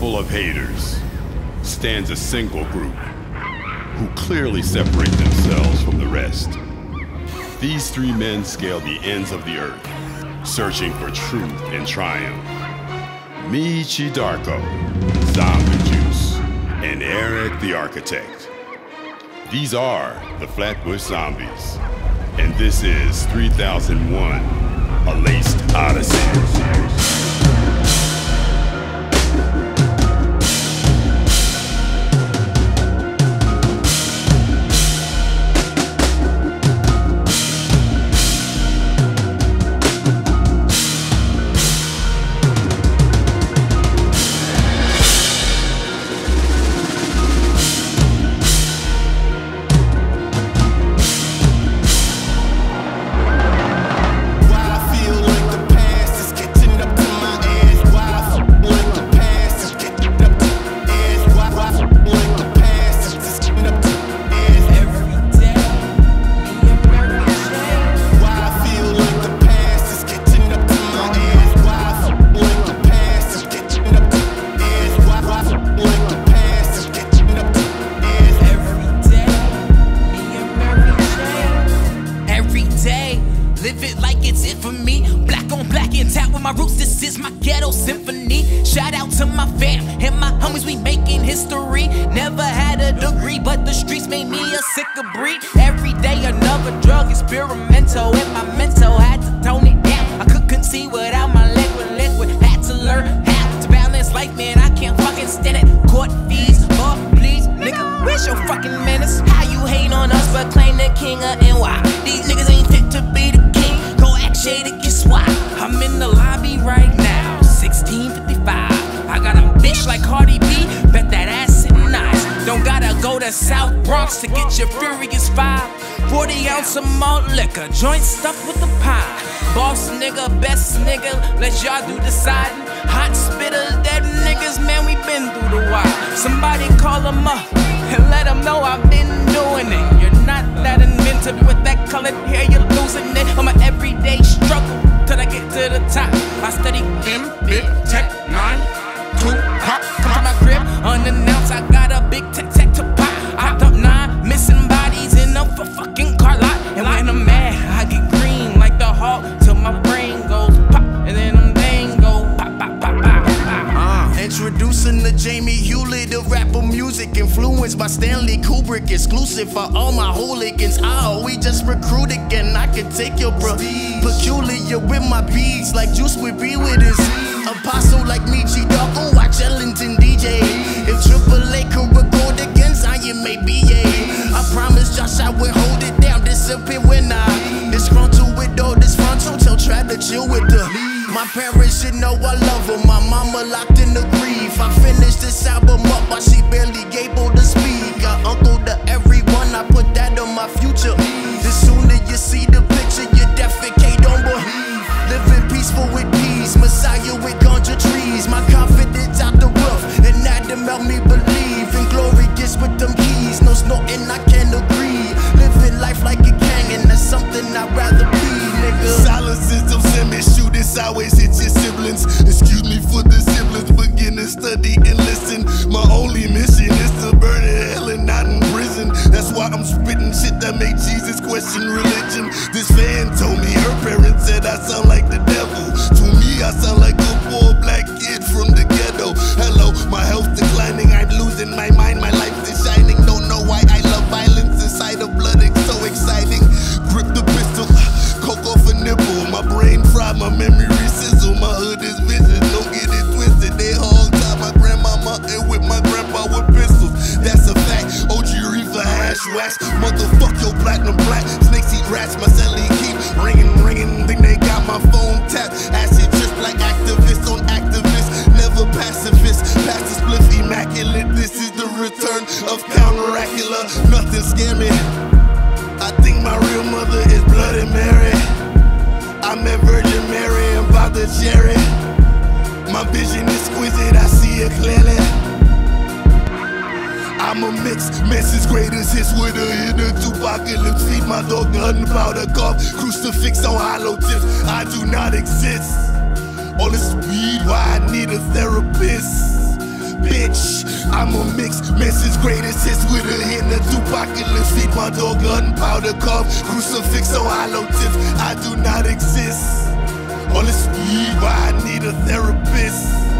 full of haters stands a single group who clearly separate themselves from the rest. These three men scale the ends of the earth, searching for truth and triumph. Michi Darko, Zombie Juice, and Eric the Architect. These are the Flatbush Zombies, and this is 3001, a Laced Odyssey. Live it like it's it for me. Black on black intact with my roots. This is my ghetto symphony. Shout out to my fam and my homies. We making history. Never had a degree, but the streets made me a sicker breed. Every day another drug experimental, and my mental had to tone it down. I couldn't see without my liquid. Had to learn how to balance life, man. I can't fucking stand it. Court fees, please, nigga. Where's your fucking menace? How you hate on us but claim the king of NY? These niggas ain't fit to be the king. Go act shady, guess why? I'm in the lobby right now, 1655. I got a bitch like Cardi B, bet that ass sitting nice. Don't gotta go to South Bronx to get your furious 5. 40 ounce of malt liquor, joint stuffed with the pie. Boss nigga, best nigga, let y'all do deciding. Hot spitters, dead niggas, man, we been through the wire. Somebody call them up and let them know I've been doing it. You're not that inventive with that colored hair, you're losing it. On my everyday struggle till I get to the top. I study big tech 9, 2, hop, come to my crib unannounced. I got a big tech to pop. I top 9, missing bodies in a fucking car lot. And when I'm mad, I get green like the Hulk till my brain goes pop, and then I'm bang go pop. Introducing the Jamie Hewlett of rapper music, influenced by Stanley Kubrick, exclusive for all my hooligans. We just recruit again, I can take your bro. Peculiar with my beats, like Juice would be with his apostle like Michi Darko, watch Ellington DJ. If AAA could record again, Zion may be I promise Josh I will hold it down, disappear when I disgruntled with all this frontal, tell try to chill with the. My parents should know I love her, my mama locked in the grief. I finished this album up while she barely able to speak. I uncle to everyone, I put that on my future. The sooner you see the picture, you defecate on believe. Living peaceful with peace, Messiah with ganja trees. My confidence out the roof, and Adam help me believe. And glory gets with them keys, no snorting, I can't agree. Living life like a king, and that's something I'd rather be, nigga. Silence is them semi shooters, always hit your siblings. Excuse me for the siblings, begin to study and listen. My only mission is to burn in hell and not in prison. That's why I'm spitting shit that make Jesus question religion. This fan told me her parents said I sound like the devil. To me, I sound like a poor black kid from the ghetto. Hello, my health declining, I'm losing my mind, my life is shining. Don't know why I love violence inside of blood, it's so exciting. Grip the pistol, coke off a nipple. My brain fried, my memory sizzle. My hood is vision, don't get it twisted. They hog tie my grandmama and with my grandpa with pistols. That's a fact. OG reefer, hash wax. Motherfuck your platinum black. Snakes eat rats, my celly keep ringing. Think they got my phone tapped. Acid trip like activists on activists. Never pacifist. Past the spliff immaculate. This is the return of Count Dracula. Nothing scare me. I think my real mother is Bloody Mary. I met Virgin Mary and bought the cherry. My vision is exquisite, I see it clearly. I'm a mess's greatest hits with a hidden apocalypse. Feed my dog the hunting powder cough, crucifix on hollow tips. I do not exist. All this weed, why I need a therapist. bitch. I'm a mix, message greatest hits with a hint of Tupacalypse. Feed my dog gunpowder cough, crucifix on hollow tips. I do not exist. All this weed, why I need a therapist.